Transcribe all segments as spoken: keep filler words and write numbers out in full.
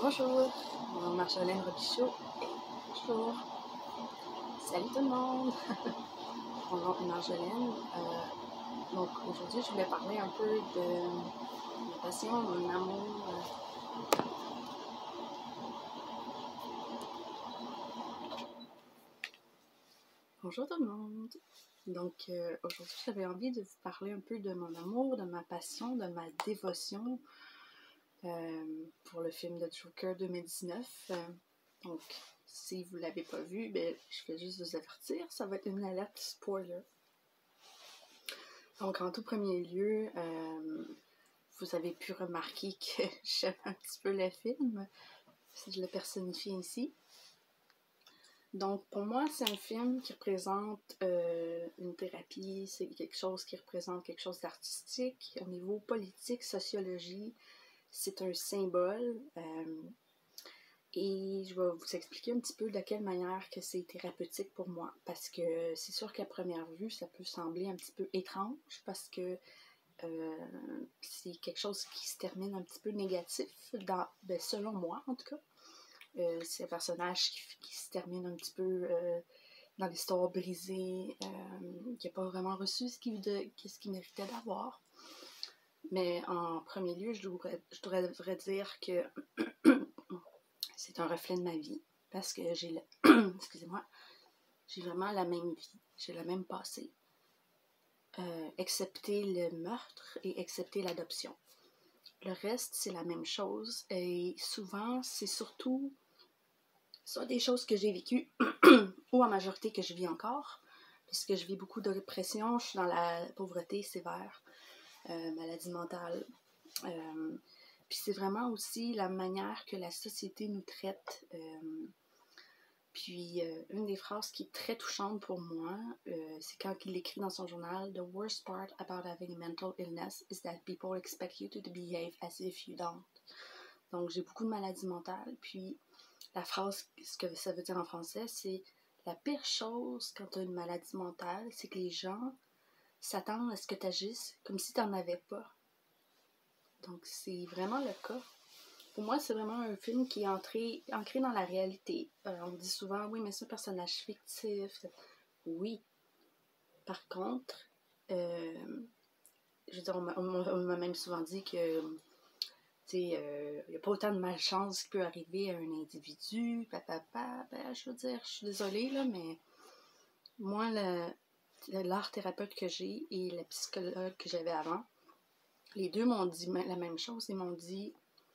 Bonjour, mon nom est Marjolaine Robichaud et bonjour. Salut tout le monde! Mon nom est Marjolaine. Euh, donc aujourd'hui, je voulais parler un peu de ma passion, mon amour. Euh, Bonjour tout le monde! Donc euh, aujourd'hui, j'avais envie de vous parler un peu de mon amour, de ma passion, de ma dévotion euh, pour le film de Joker deux mille dix-neuf. Euh, donc, si vous ne l'avez pas vu, ben, je vais juste vous avertir, ça va être une alerte spoiler. Donc, en tout premier lieu, euh, vous avez pu remarquer que j'aime un petit peu le film, si je le personnifie ici. Donc, pour moi, c'est un film qui représente euh, une thérapie, c'est quelque chose qui représente quelque chose d'artistique. Au niveau politique, sociologie, c'est un symbole. Euh, et je vais vous expliquer un petit peu de quelle manière que c'est thérapeutique pour moi. Parce que c'est sûr qu'à première vue, ça peut sembler un petit peu étrange parce que euh, c'est quelque chose qui se termine un petit peu négatif, dans, ben, selon moi en tout cas. Euh, c'est un personnage qui, qui se termine un petit peu euh, dans l'histoire brisée, euh, qui n'a pas vraiment reçu ce qu'il qu'il méritait d'avoir. Mais en premier lieu, je devrais, je devrais dire que c'est un reflet de ma vie, parce que j'ai le... excusez-moi, j'ai vraiment la même vie, j'ai le même passé, euh, excepté le meurtre et excepté l'adoption. Le reste, c'est la même chose, et souvent, c'est surtout soit des choses que j'ai vécues, ou en majorité que je vis encore, puisque je vis beaucoup de répression, je suis dans la pauvreté sévère, euh, maladie mentale. Euh, puis c'est vraiment aussi la manière que la société nous traite. Euh, puis euh, une des phrases qui est très touchante pour moi, euh, c'est quand il écrit dans son journal « The worst part about having a mental illness is that people expect you to behave as if you don't ». Donc j'ai beaucoup de maladies mentales, puis la phrase, ce que ça veut dire en français, c'est « La pire chose quand tu as une maladie mentale, c'est que les gens s'attendent à ce que tu agisses comme si tu n'en avais pas. » Donc c'est vraiment le cas. Pour moi, c'est vraiment un film qui est entré, ancré dans la réalité. Euh, on me dit souvent, oui, mais c'est un personnage fictif. Oui. Par contre, euh, je veux dire, on m'a même souvent dit que il euh, n'y a pas autant de malchance qui peut arriver à un individu, papa, ben, je veux dire, je suis désolée, là, mais moi, l'art thérapeute que j'ai et la psychologue que j'avais avant, les deux m'ont dit la même chose. Ils m'ont dit,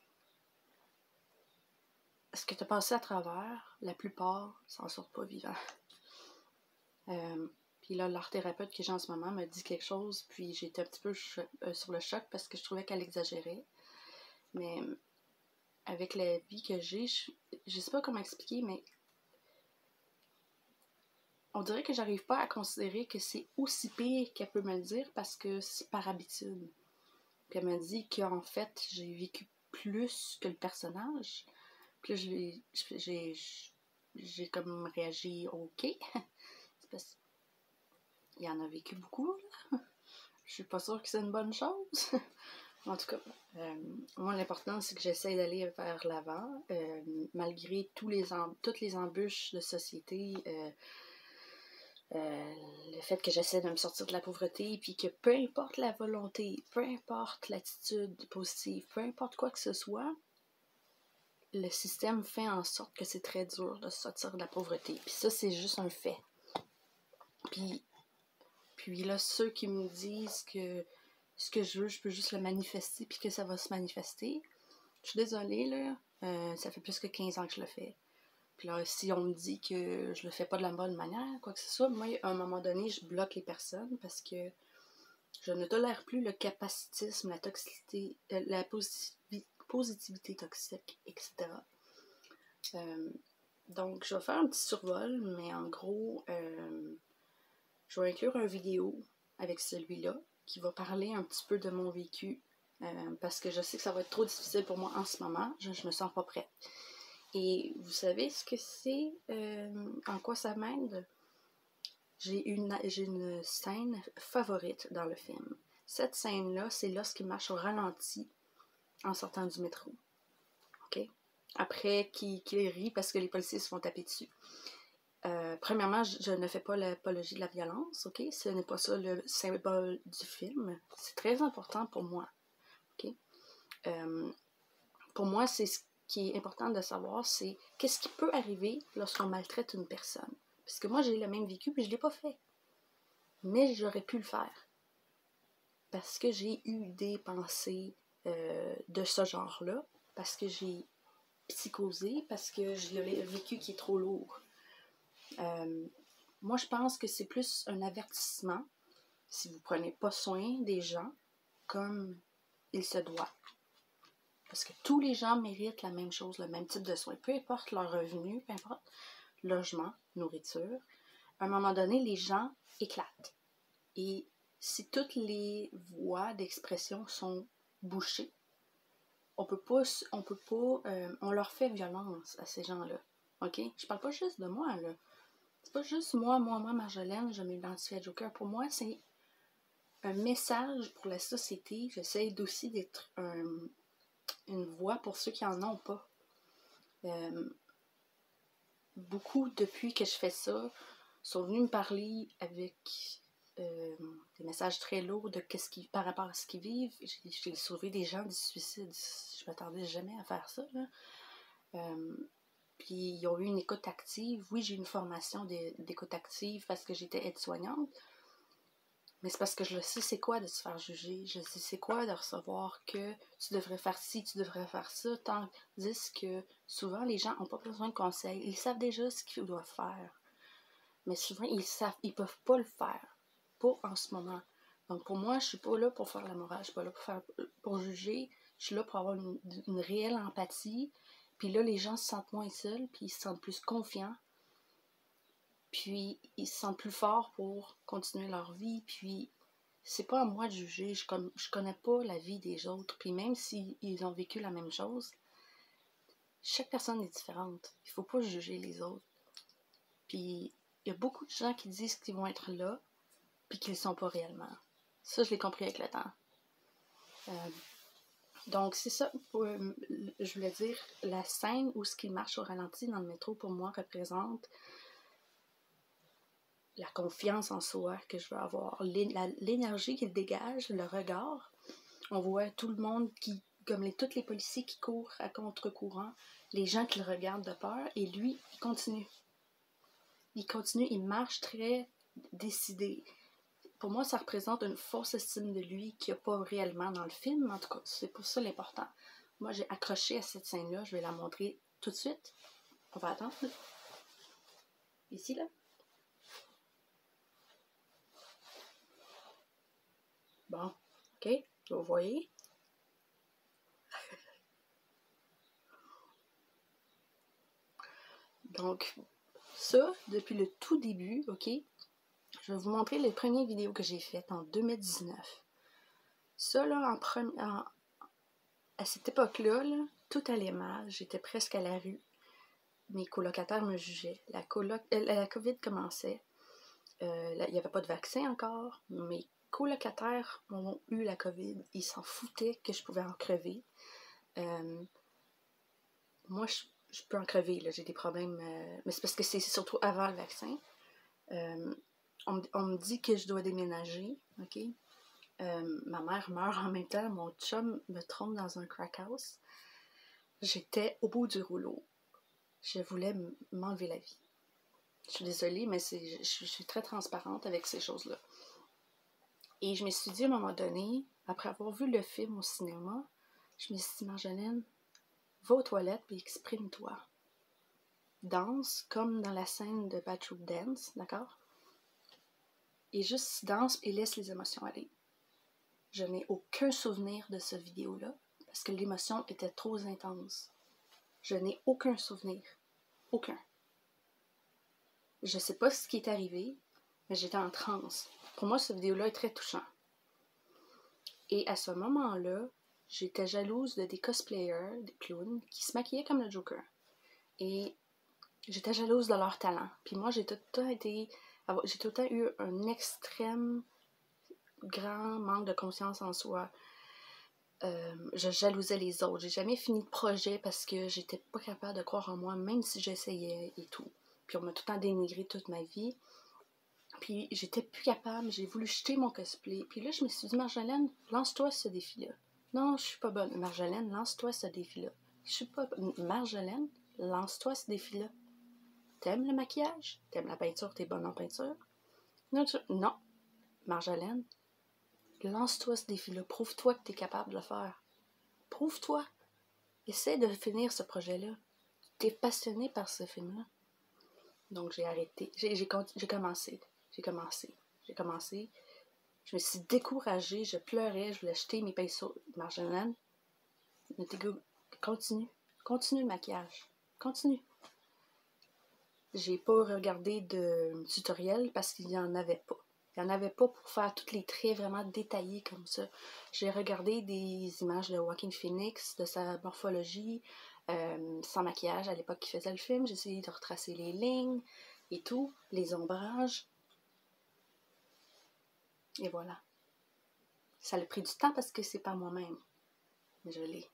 ce que tu as passé à travers, la plupart s'en sortent pas vivants. Euh, puis là, l'art thérapeute que j'ai en ce moment me dit quelque chose, puis j'étais un petit peu euh, sur le choc parce que je trouvais qu'elle exagérait. Mais avec la vie que j'ai, je, je sais pas comment expliquer, mais on dirait que j'arrive pas à considérer que c'est aussi pire qu'elle peut me le dire parce que c'est par habitude. Puis elle m'a dit qu'en fait, j'ai vécu plus que le personnage. Puis là, j'ai, j'ai, j'ai comme réagi OK. C'est parce qu'il en a vécu beaucoup, là. Je suis pas sûre que c'est une bonne chose. En tout cas, euh, moi, l'important, c'est que j'essaie d'aller vers l'avant, euh, malgré tous les em- toutes les embûches de société, euh, euh, le fait que j'essaie de me sortir de la pauvreté, puis que peu importe la volonté, peu importe l'attitude positive, peu importe quoi que ce soit, le système fait en sorte que c'est très dur de sortir de la pauvreté. Puis ça, c'est juste un fait. Puis, puis là, ceux qui me disent que ce que je veux, je peux juste le manifester puis que ça va se manifester. Je suis désolée, là. Euh, ça fait plus que quinze ans que je le fais. Puis là, si on me dit que je le fais pas de la bonne manière, quoi que ce soit, moi, à un moment donné, je bloque les personnes parce que je ne tolère plus le capacitisme, la toxicité, euh, la posi- positivité toxique, et cetera. Euh, donc, je vais faire un petit survol, mais en gros, euh, je vais inclure une vidéo avec celui-là qui va parler un petit peu de mon vécu euh, parce que je sais que ça va être trop difficile pour moi en ce moment. Je, je me sens pas prête. Et vous savez ce que c'est? Euh, en quoi ça m'aide? J'ai une, j'ai une scène favorite dans le film. Cette scène-là, c'est lorsqu'il marche au ralenti en sortant du métro. OK? après qu'il qu'il rit parce que les policiers se font taper dessus. Euh, premièrement, je, je ne fais pas l'apologie de la violence, ok? Ce n'est pas ça le symbole du film. C'est très important pour moi, ok? Euh, pour moi, c'est ce qui est important de savoir, c'est qu'est-ce qui peut arriver lorsqu'on maltraite une personne. Parce que moi, j'ai le même vécu, puis je ne l'ai pas fait. Mais j'aurais pu le faire. Parce que j'ai eu des pensées euh, de ce genre-là, parce que j'ai psychosé, parce que j'ai un vécu qui est trop lourd. Euh, moi, je pense que c'est plus un avertissement si vous ne prenez pas soin des gens comme il se doit. Parce que tous les gens méritent la même chose, le même type de soins. Peu importe leur revenu, peu importe logement, nourriture. À un moment donné, les gens éclatent. Et si toutes les voies d'expression sont bouchées, on peut pas, on peut pas, euh, on leur fait violence à ces gens-là. OK? Je parle pas juste de moi, là. C'est pas juste moi, moi, moi, Marjolaine, je m'identifie à Joker. Pour moi, c'est un message pour la société. J'essaie aussi d'être un, une voix pour ceux qui en ont pas. Euh, beaucoup, depuis que je fais ça, sont venus me parler avec euh, des messages très lourds de qu'est-ce qui, par rapport à ce qu'ils vivent. J'ai, j'ai sauvé des gens du suicide. Je m'attendais jamais à faire ça, là. Euh, puis ils ont eu une écoute active. Oui, j'ai eu une formation d'écoute active parce que j'étais aide-soignante. Mais c'est parce que je le sais c'est quoi de se faire juger. Je sais c'est quoi de recevoir que tu devrais faire ci, tu devrais faire ça. Tandis que souvent, les gens n'ont pas besoin de conseils. Ils savent déjà ce qu'ils doivent faire. Mais souvent, ils savent, ils peuvent pas le faire. Pas en ce moment. Donc pour moi, je suis pas là pour faire la morale. Je suis pas là pour, faire, pour juger. Je suis là pour avoir une, une réelle empathie. Puis là, les gens se sentent moins seuls, puis ils se sentent plus confiants. Puis ils se sentent plus forts pour continuer leur vie. Puis c'est pas à moi de juger. Je, con- je connais pas la vie des autres. Puis même s'ils ont vécu la même chose, chaque personne est différente. Il faut pas juger les autres. Puis il y a beaucoup de gens qui disent qu'ils vont être là, puis qu'ils ne sont pas réellement. Ça, je l'ai compris avec le temps. Euh, donc, c'est ça. Pour, euh, je voulais dire, la scène où ce qui marche au ralenti dans le métro, pour moi, représente la confiance en soi que je veux avoir, l'énergie qu'il dégage, le regard. On voit tout le monde qui, comme les, tous les policiers qui courent à contre-courant, les gens qui le regardent de peur, et lui, il continue. Il continue, il marche très décidé. Pour moi, ça représente une fausse estime de lui qu'il n'y a pas réellement dans le film. En tout cas, c'est pour ça l'important. Moi, j'ai accroché à cette scène-là. Je vais la montrer tout de suite. On va attendre. Ici, là. Bon, OK. Vous voyez. Donc, ça, depuis le tout début, OK, je vais vous montrer les premières vidéos que j'ai faites en deux mille dix-neuf. Ça, là, en pre... en... à cette époque-là, là, tout allait mal. J'étais presque à la rue. Mes colocataires me jugeaient. La, coloc... la COVID commençait. Euh, là, il n'y avait pas de vaccin encore. Mes colocataires ont eu la COVID. Ils s'en foutaient que je pouvais en crever. Euh... Moi, je, je peux en crever. Là. J'ai des problèmes. Euh... Mais c'est parce que c'est surtout avant le vaccin. Euh... On, on me dit que je dois déménager. OK? Euh, ma mère meurt en même temps. Mon chum me trompe dans un crack house. J'étais au bout du rouleau. Je voulais m'enlever la vie. Je suis désolée, mais c'est, je, je suis très transparente avec ces choses-là. Et je me suis dit à un moment donné, après avoir vu le film au cinéma, je me suis dit, Marjolaine, va aux toilettes et exprime-toi. Danse comme dans la scène de Bad Trip Dance, d'accord? Et juste danse et laisse les émotions aller. Je n'ai aucun souvenir de cette vidéo-là parce que l'émotion était trop intense. Je n'ai aucun souvenir. Aucun. Je sais pas ce qui est arrivé, mais j'étais en transe. Pour moi, cette vidéo-là est très touchante. Et à ce moment-là, j'étais jalouse de des cosplayers, des clowns, qui se maquillaient comme le Joker. Et j'étais jalouse de leur talent. Puis moi, j'ai tout le temps été... J'ai tout le temps eu un extrême grand manque de confiance en soi. euh, je jalousais les autres. J'ai jamais fini de projet parce que j'étais pas capable de croire en moi, même si j'essayais et tout. Puis on m'a tout le temps dénigré toute ma vie. Puis j'étais plus capable, j'ai voulu jeter mon cosplay. Puis là, je me suis dit, Marjolaine, lance-toi ce défi-là. Non, je suis pas bonne. Marjolaine, lance-toi ce défi-là. Je suis pas bonne. Marjolaine, lance-toi ce défi-là. T'aimes le maquillage? T'aimes la peinture? T'es bonne en peinture? Non, tu... non. Marjolaine, lance-toi ce défi-là. Prouve-toi que t'es capable de le faire. Prouve-toi. Essaie de finir ce projet-là. T'es passionnée par ce film-là. Donc j'ai arrêté. J'ai, j'ai, j'ai commencé. J'ai commencé. J'ai commencé. Je me suis découragée. Je pleurais. Je voulais jeter mes pinceaux. Marjolaine, continue. Continue le maquillage. Continue. J'ai pas regardé de tutoriel parce qu'il n'y en avait pas. Il n'y en avait pas pour faire tous les traits vraiment détaillés comme ça. J'ai regardé des images de Joaquin Phoenix, de sa morphologie, euh, sans maquillage à l'époque qu'il faisait le film. J'ai essayé de retracer les lignes et tout, les ombrages. Et voilà. Ça a pris du temps parce que c'est pas moi-même. Mais je l'ai.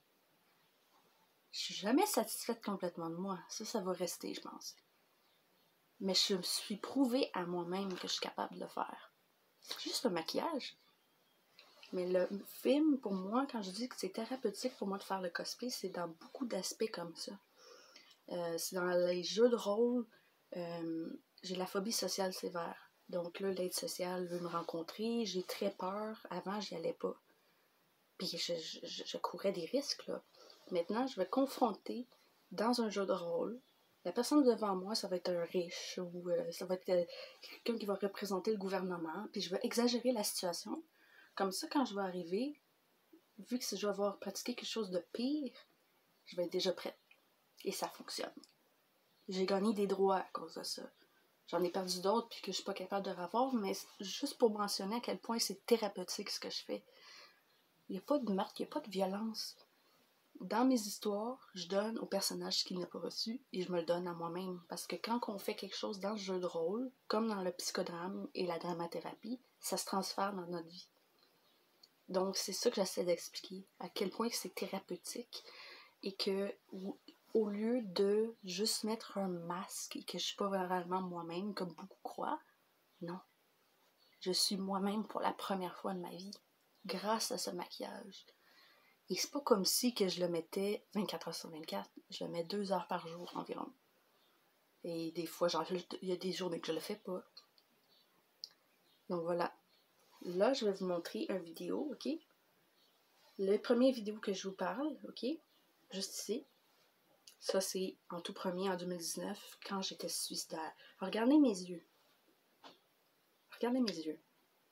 Je suis jamais satisfaite complètement de moi. Ça, ça va rester, je pense. Mais je me suis prouvé à moi-même que je suis capable de le faire. C'est juste le maquillage. Mais le film, pour moi, quand je dis que c'est thérapeutique pour moi de faire le cosplay, c'est dans beaucoup d'aspects comme ça. Euh, c'est dans les jeux de rôle. Euh, j'ai la phobie sociale sévère. Donc là, l'aide sociale veut me rencontrer. J'ai très peur. Avant, j'y allais pas. Puis je, je, je courais des risques, là. Maintenant, je vais confronter dans un jeu de rôle. La personne devant moi, ça va être un riche ou euh, ça va être euh, quelqu'un qui va représenter le gouvernement. Puis je vais exagérer la situation. Comme ça, quand je vais arriver, vu que je vais avoir pratiqué quelque chose de pire, je vais être déjà prête. Et ça fonctionne. J'ai gagné des droits à cause de ça. J'en ai perdu d'autres puis que je suis pas capable de revoir, mais juste pour mentionner à quel point c'est thérapeutique ce que je fais. Il n'y a pas de meurtre, il n'y a pas de violence. Dans mes histoires, je donne au personnage ce qu'il n'a pas reçu et je me le donne à moi-même. Parce que quand on fait quelque chose dans le jeu de rôle, comme dans le psychodrame et la dramathérapie, ça se transfère dans notre vie. Donc, c'est ça que j'essaie d'expliquer, à quel point c'est thérapeutique et que, au lieu de juste mettre un masque et que je suis pas vraiment moi-même, comme beaucoup croient, non. Je suis moi-même pour la première fois de ma vie, grâce à ce maquillage. Et c'est pas comme si que je le mettais vingt-quatre heures sur vingt-quatre, je le mets deux heures par jour environ. Et des fois, genre, il y a des journées que je le fais pas. Donc voilà. Là, je vais vous montrer une vidéo, ok? Le premier vidéo que je vous parle, ok? Juste ici. Ça, c'est en tout premier, en deux mille dix-neuf, quand j'étais suicidaire. Regardez mes yeux. Regardez mes yeux.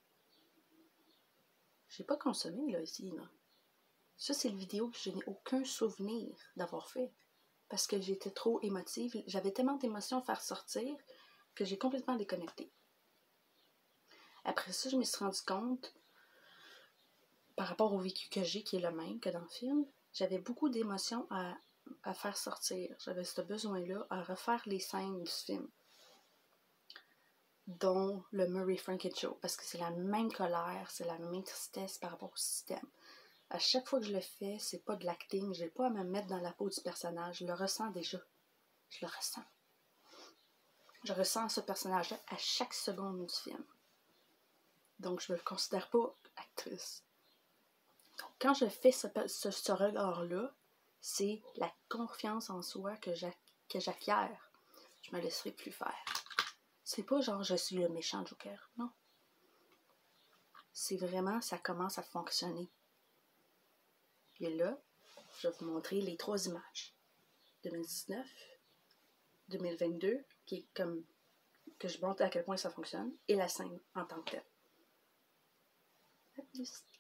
J'ai pas consommé, là, ici, là. Ça, c'est le vidéo que je n'ai aucun souvenir d'avoir fait. Parce que j'étais trop émotive. J'avais tellement d'émotions à faire sortir que j'ai complètement déconnecté. Après ça, je me suis rendu compte, par rapport au vécu que j'ai, qui est le même que dans le film, j'avais beaucoup d'émotions à, à faire sortir. J'avais ce besoin-là à refaire les scènes du film. Dont le Murray Franken Show. Parce que c'est la même colère, c'est la même tristesse par rapport au système. À chaque fois que je le fais, c'est pas de l'acting, j'ai pas à me mettre dans la peau du personnage, je le ressens déjà. Je le ressens. Je ressens ce personnage-là à chaque seconde du film. Donc je me considère pas actrice. Donc quand je fais ce, ce, ce regard-là, c'est la confiance en soi que j'acquiers. Je me laisserai plus faire. C'est pas genre je suis le méchant Joker, non. C'est vraiment, ça commence à fonctionner. Et là, je vais vous montrer les trois images. deux mille dix-neuf, deux mille vingt-deux, qui est comme que je montre à quel point ça fonctionne, et la scène en tant que telle. À plus.